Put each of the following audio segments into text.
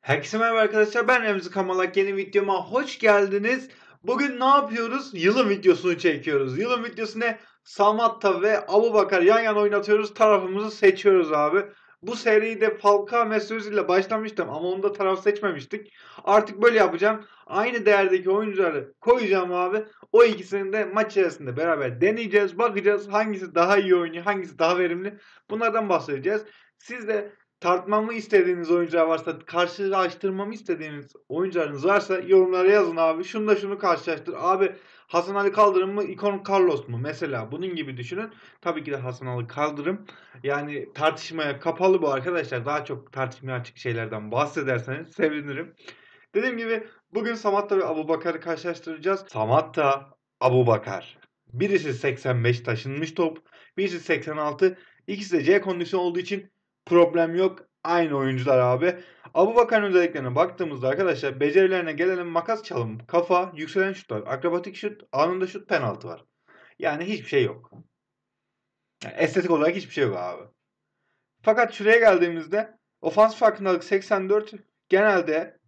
Herkese merhaba arkadaşlar, ben Remzi Kamalak, yeni videoma hoş geldiniz. Bugün ne yapıyoruz? Yılın videosunu çekiyoruz. Yılın videosu ne? Samatta ve Abubakar yan yana oynatıyoruz. Tarafımızı seçiyoruz abi. Bu seride Falcao Mesut ile başlamıştım ama onda taraf seçmemiştik. Artık böyle yapacağım. Aynı değerdeki oyuncuları koyacağım abi. O ikisini de maç içerisinde beraber deneyeceğiz. Bakacağız hangisi daha iyi oynuyor, hangisi daha verimli. Bunlardan bahsedeceğiz. Siz de tartmamı istediğiniz oyuncular varsa, karşılaştırmamı istediğiniz oyuncularınız varsa yorumlara yazın abi. Şunu karşılaştır. Abi Hasan Ali Kaldırım mı, İkon Carlos mu? Mesela bunun gibi düşünün. Tabii ki de Hasan Ali Kaldırım. Yani tartışmaya kapalı bu arkadaşlar. Daha çok tartışmaya açık şeylerden bahsederseniz sevinirim. Dediğim gibi bugün Samatta ve Abubakar'ı karşılaştıracağız. Samatta, Abubakar. Birisi 85 taşınmış top. Birisi 86. İkisi de C kondisyon olduğu için problem yok. Aynı oyuncular abi. Abubakar'ın özelliklerine baktığımızda arkadaşlar becerilerine gelelim. Makas çalım, kafa, yükselen şutlar, akrobatik şut, anında şut, penaltı var. Yani hiçbir şey yok. Yani estetik olarak hiçbir şey yok abi. Fakat şuraya geldiğimizde ofans farkındalık 84, genelde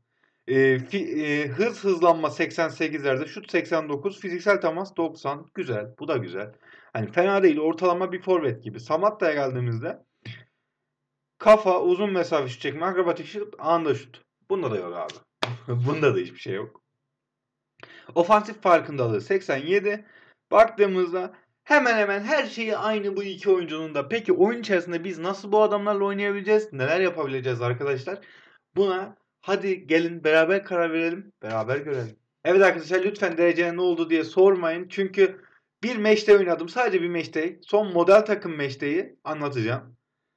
hızlanma 88'lerde, şut 89, fiziksel temas 90. Güzel. Bu da güzel. Hani fena değil. Ortalama bir forvet gibi. Samatta'ya geldiğimizde kafa, uzun mesafe şut çekme, akrobatik şut, anında şut. Bunda da yok abi. Bunda da hiçbir şey yok. Ofansif farkındalığı 87. Baktığımızda hemen hemen her şeyi aynı bu iki oyuncunun da. Peki oyun içerisinde biz nasıl bu adamlarla oynayabileceğiz? Neler yapabileceğiz arkadaşlar? Buna hadi gelin beraber karar verelim, beraber görelim. Evet arkadaşlar, lütfen dereceye ne oldu diye sormayın. Çünkü bir meşte oynadım. Sadece bir meşte. Son model takım meşteyi anlatacağım.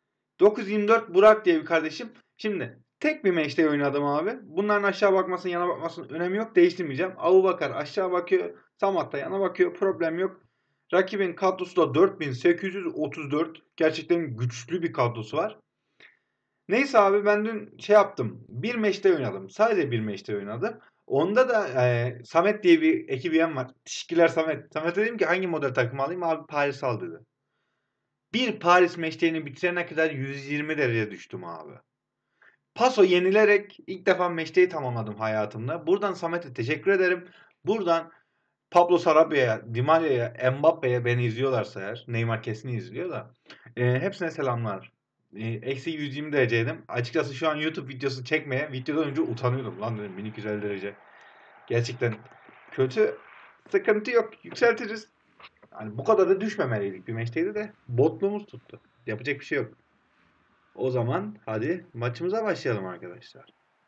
924 Burak diye bir kardeşim. Şimdi tek bir meşte oynadım abi. Bunların aşağı bakmasının yana bakmasının önemi yok. Değiştirmeyeceğim. Abubakar aşağı bakıyor. Samat da yana bakıyor. Problem yok. Rakibin kadrosu da 4834. Gerçekten güçlü bir kadrosu var. Neyse abi, ben dün şey yaptım. Bir meşte oynadım. Sadece bir meşte oynadım. Onda da Samet diye bir ekibiyem var. Teşekkürler Samet. Samet'e dedim ki hangi model takım alayım? Abi Paris al dedi. Bir Paris meşteğini bitirene kadar 120 derece düştüm abi. Paso yenilerek ilk defa meşteyi tamamladım hayatımda. Buradan Samet'e teşekkür ederim. Buradan Pablo Sarabia'ya, Di Maria'ya, Mbappe'ye, beni izliyorlarsa eğer. Neymar kesin izliyor da. Hepsine selamlar. Eksi 120 dereceydim. Açıkçası şu an YouTube videosu çekmeye videodan önce utanıyordum. Lan dedim 1250 derece. Gerçekten kötü. Sıkıntı yok. Yükseltiriz. Hani bu kadar da düşmemeliydik bir maçtaydı de botluğumuz tuttu. Yapacak bir şey yok. O zaman hadi maçımıza başlayalım arkadaşlar.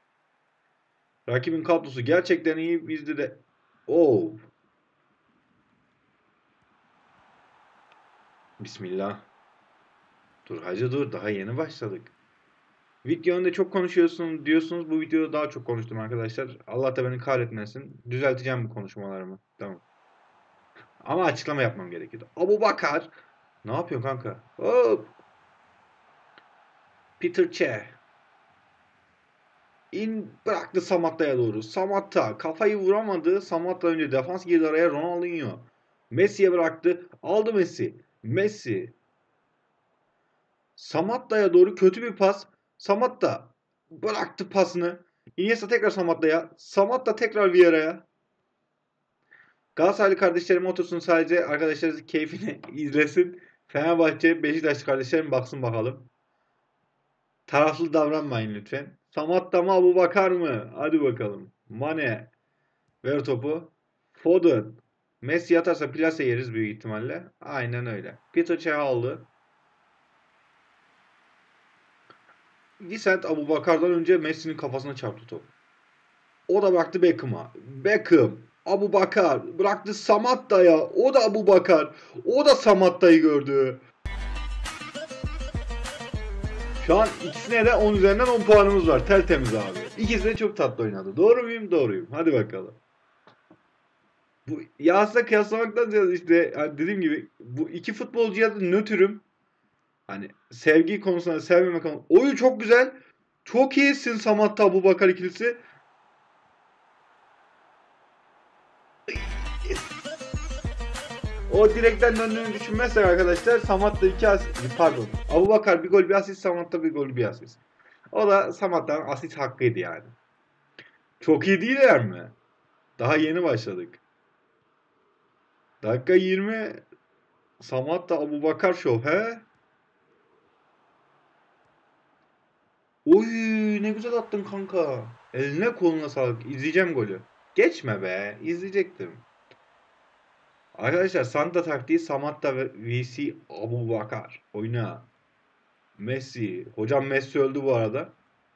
Rakibin kadrosu gerçekten iyi. Bizde de Bismillah. Dur hacı dur. Daha yeni başladık. Video önünde çok konuşuyorsun diyorsunuz. Bu videoda daha çok konuştum arkadaşlar. Allah da beni kahretmesin. Düzelteceğim bu konuşmalarımı. Tamam. Ama açıklama yapmam gerekiyordu. Abubakar. Ne yapıyorsun kanka? Hop. Peter Cech. Bıraktı Samatta'ya doğru. Samatta kafayı vuramadı. Samatta önce defans girdi araya, Ronaldinho. Messi'ye bıraktı. Aldı Messi. Messi. Samatta'ya doğru kötü bir pas. Samatta bıraktı pasını. Iniesta tekrar Samatta'ya. Samatta tekrar Vieira'ya. Galatasaraylı kardeşlerim otursun, sadece arkadaşlarınızın keyfini izlesin. Fenerbahçe, Beşiktaşlı kardeşlerim baksın bakalım. Taraflı davranmayın lütfen. Samatta mı, Abubakar mı? Hadi bakalım. Mane. Ver topu. Foden. Messi atarsa plase yeriz büyük ihtimalle. Aynen öyle. Peter Cech aldı. Vicent Abubakar'dan önce Messi'nin kafasına çarptı top. O da bıraktı Beckham'a. Beckham. Abubakar. Bıraktı Samatta'ya. O da Abubakar. O da Samatta'yı gördü. Şu an ikisine de 10 üzerinden 10 puanımız var. Tertemiz abi. İkisi de çok tatlı oynadı. Doğru muyum? Doğruyum. Hadi bakalım. Bu Yas'la kıyaslamaktan ziyade işte hani dediğim gibi bu iki futbolcuya da nötrüm. Hani sevgi konusunda, sevmeme konusunda. Oyu çok güzel. Çok iyisin Samatta Abubakar ikilisi. O direkten döndüğünü düşünmezsek arkadaşlar, Samatta 2 asist, pardon. Abubakar bir gol bir asist, Samatta bir gol bir asist. O da Samatta'nın asist hakkıydı yani. Çok iyi değiller mi? Daha yeni başladık. Dakika 20. Samatta Abubakar şov he? Oy ne güzel attın kanka. Eline koluna sağlık. İzleyeceğim golü. Geçme be. İzleyecektim. Arkadaşlar Santa taktiği Samatta ve VC Abubakar. Oyna. Messi. Hocam Messi öldü bu arada.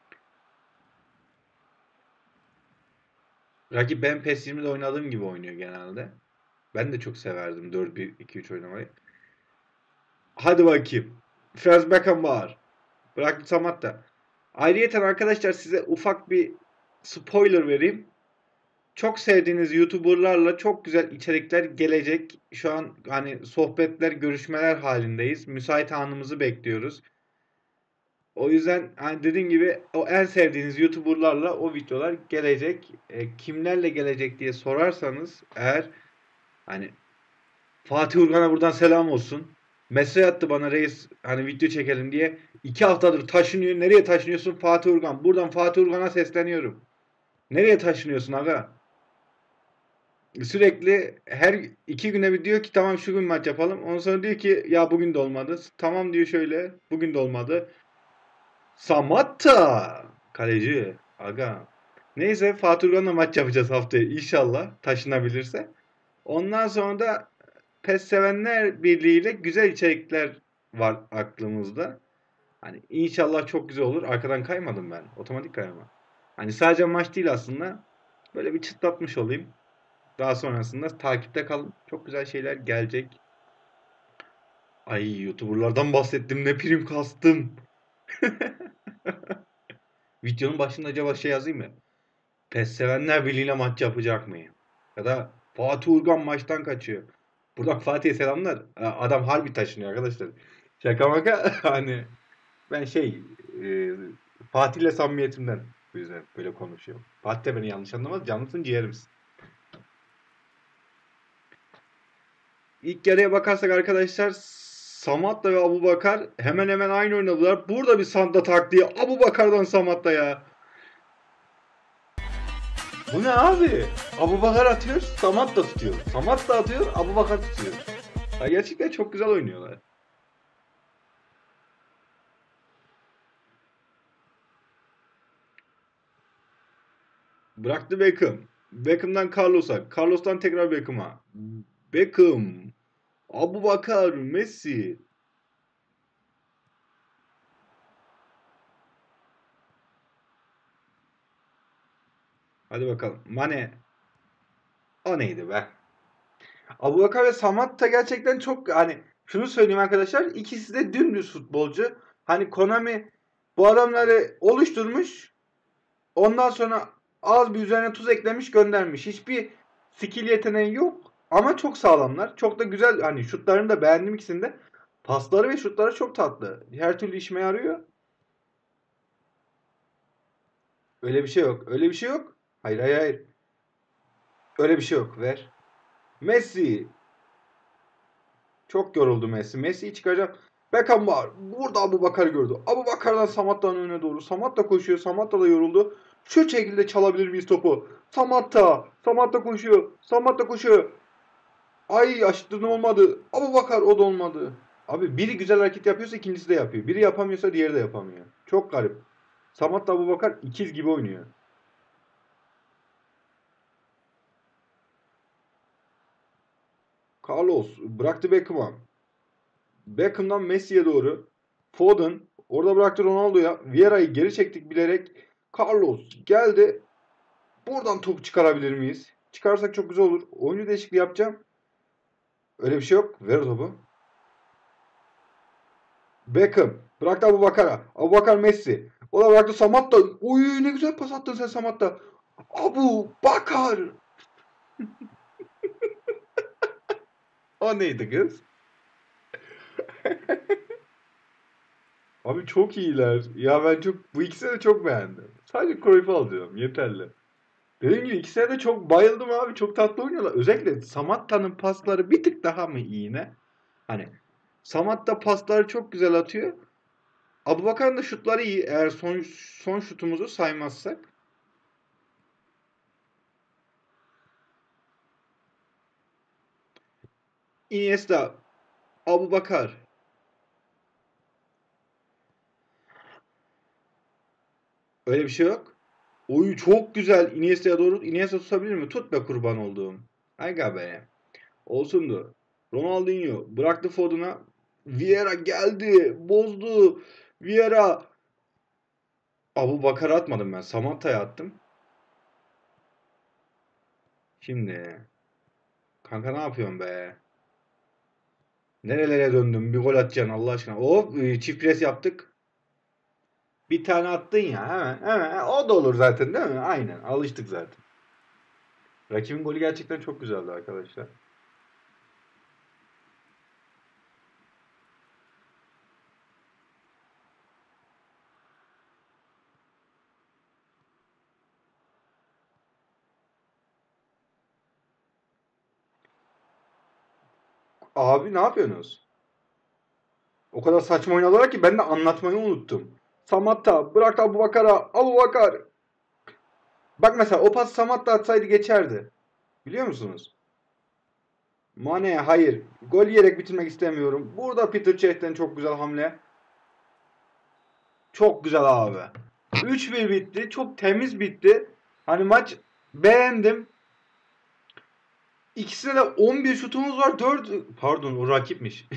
Rakip ben PES 20'de oynadığım gibi oynuyor genelde. Ben de çok severdim 4-1-2-3 oynamayı. Hadi bakayım. Franz Beckenbauer. Bıraktı Samatta. Ayrıyeten arkadaşlar size ufak bir spoiler vereyim. Çok sevdiğiniz YouTuber'larla çok güzel içerikler gelecek. Şu an hani sohbetler, görüşmeler halindeyiz. Müsait anımızı bekliyoruz. O yüzden hani dediğim gibi o en sevdiğiniz YouTuber'larla o videolar gelecek. Kimlerle gelecek diye sorarsanız eğer hani Fatih Urgan'a buradan selam olsun. Mesaj attı bana reis hani video çekelim diye. 2 haftadır taşınıyor. Nereye taşınıyorsun Fatih Urgan? Buradan Fatih Urgan'a sesleniyorum. Nereye taşınıyorsun aga? Sürekli her 2 güne bir diyor ki tamam şu gün maç yapalım. Ondan sonra diyor ki ya bugün de olmadı. Tamam diyor şöyle. Bugün de olmadı. Samatta. Kaleci. Aga. Neyse Fatih Urgan'la maç yapacağız haftaya inşallah taşınabilirse. Ondan sonra da PES Sevenler Birliği ile güzel içerikler var aklımızda. Hani inşallah çok güzel olur. Arkadan kaymadım ben. Otomatik kayma. Hani sadece maç değil aslında. Böyle bir çıtlatmış olayım. Daha sonrasında takipte kalın. Çok güzel şeyler gelecek. Ay YouTuber'lardan bahsettim. Ne prim kastım. Videonun başında acaba şey yazayım mı? PES Sevenler Birliği'yle maç yapacak mıyım? Ya da Fatih Urgan maçtan kaçıyor. Buradan Fatih'e selamlar. Adam harbi taşınıyor arkadaşlar. Şaka maka hani ben e, Fatih'le samimiyetimden bu yüzden böyle konuşuyorum. Fatih de beni yanlış anlamaz. Canlısın ciğerimsin. İlk yarıya bakarsak arkadaşlar Samatta ve Abubakar hemen hemen aynı oynadılar. Burada bir Santa taktiği Abubakar'dan Samatta ya. Bu ne abi? Abubakar atıyor, Samatta tutuyor. Samatta atıyor, Abubakar tutuyor. Ya gerçekten çok güzel oynuyorlar. Bıraktı Beckham. Beckham'dan Carlos'a. Carlos'tan tekrar Beckham'a. Beckham. Abubakar. Messi. Hadi bakalım. Mane. O neydi be? Abubakar ve Samatta gerçekten çok hani şunu söyleyeyim arkadaşlar. İkisi de dümdüz futbolcu. Hani Konami bu adamları oluşturmuş. Ondan sonra az bir üzerine tuz eklemiş göndermiş. Hiçbir skill yeteneği yok. Ama çok sağlamlar. Çok da güzel. Hani şutlarını da beğendim ikisinde. Pasları ve şutları çok tatlı. Her türlü işime yarıyor. Öyle bir şey yok. Öyle bir şey yok. Hayır hayır hayır. Öyle bir şey yok. Ver. Messi. Çok yoruldu Messi. Messi'yi çıkacak. Beckham var. Burada Abubakar'ı gördü. Abubakar'dan Samatta'nın önüne doğru. Samatta koşuyor. Samatta da yoruldu. Şu şekilde çalabilir miyiz topu? Samatta. Samatta koşuyor. Samatta koşuyor. Ay açtığın olmadı. Abubakar o da olmadı. Abi biri güzel hareket yapıyorsa ikincisi de yapıyor. Biri yapamıyorsa diğeri de yapamıyor. Çok garip. Samatta Abubakar ikiz gibi oynuyor. Carlos bıraktı Beckham'a. Beckham'dan Messi'ye doğru. Foden orada bıraktı Ronaldo'ya. Vieira'yı geri çektik bilerek. Carlos geldi. Buradan topu çıkarabilir miyiz? Çıkarsak çok güzel olur. Oyuncu değişikliği yapacağım. Öyle bir şey yok. Ver topu. Beckham. Bıraktı Abubakar'a. Abubakar Messi. O da bıraktı Samatta. Oy ne güzel pas attın sen Samatta. Abu Bakar. O neydi kız? Abi çok iyiler. Ya ben çok bu ikisini de çok beğendim. Sadece Cruyff'u alıyorum. Yeterli. Dediğim gibi ikisine de çok bayıldım abi. Çok tatlı oynuyorlar. Özellikle Samatta'nın pasları bir tık daha mı iyi ne? Hani Samatta pasları çok güzel atıyor. Abubakar'ın da şutları iyi. Eğer son şutumuzu saymazsak. Iniesta, Abubakar. Öyle bir şey yok. Oyu çok güzel. Iniesta'ya doğru. Iniesta tutabilir mi? Tut be kurban olduğum. Aga be. Olsundu. Ronaldinho bıraktı Foden'a. Vieira geldi. Bozdu. Vieira. Abubakar'a atmadım ben. Samatta'ya attım. Şimdi. Kanka ne yapıyorsun be? Nerelere döndüm? Bir gol atacaksın Allah aşkına. Çift pres yaptık. Bir tane attın ya hemen. O da olur zaten değil mi? Aynen. Alıştık zaten. Rakibin golü gerçekten çok güzeldi arkadaşlar. Abi ne yapıyorsunuz? O kadar saçma oynadılar ki ben de anlatmayı unuttum. Samatta bırak Abubakar'a. Abubakar. Bak mesela o pas Samatta atsaydı geçerdi. Biliyor musunuz? Mane hayır. Gol yiyerek bitirmek istemiyorum. Burada Peter Cech'ten çok güzel hamle. Çok güzel abi. 3-1 bitti. Çok temiz bitti. Hani maç beğendim. İkisine de 11 şutumuz var. 4 pardon o rakipmiş.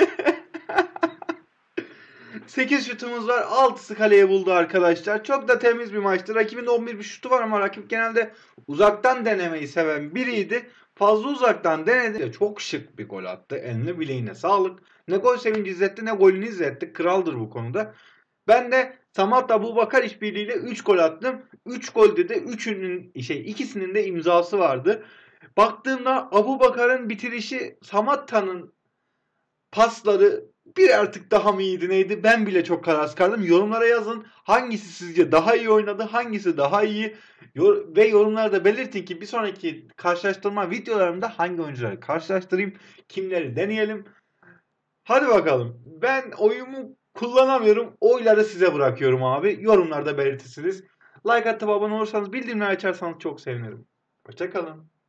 8 şutumuz var. 6'sı kaleye buldu arkadaşlar. Çok da temiz bir maçtı. Rakibin de 11 bir şutu var ama rakip genelde uzaktan denemeyi seven biriydi. Fazla uzaktan denedi. Çok şık bir gol attı. Eline bileğine sağlık. Ne gol sevinci izletti ne golünü izletti. Kraldır bu konuda. Ben de Samat Abubakar işbirliğiyle 3 gol attım. 3 golde de ikisinin de imzası vardı. Baktığımda Abubakar'ın bitirişi Samatta'nın pasları bir artık daha mı iyiydi neydi? Ben bile çok kararsız kaldım. Yorumlara yazın. Hangisi sizce daha iyi oynadı? Hangisi daha iyi? Ve yorumlarda belirtin ki bir sonraki karşılaştırma videolarımda hangi oyuncuları karşılaştırayım? Kimleri deneyelim? Hadi bakalım. Ben oyumu kullanamıyorum. Oyları size bırakıyorum abi. Yorumlarda belirtirsiniz. Like atıp abone olursanız bildirimleri açarsanız çok sevinirim. Hoşçakalın.